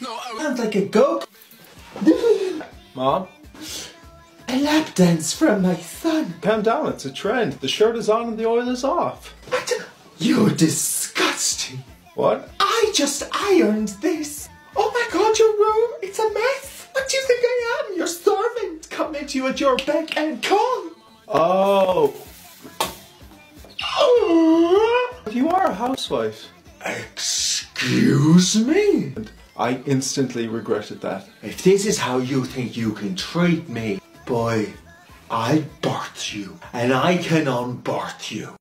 Sounds like a goat. Mom? A lap dance from my son. Calm down, it's a trend. The shirt is on and the oil is off. What? You're disgusting. What? I just ironed this. Oh my god, your room, it's a mess. What do you think I am? Your servant coming to you at your beck and call. Oh. You are a housewife. Excuse me? And I instantly regretted that. If this is how you think you can treat me, boy, I birthed you and I can unbirth you.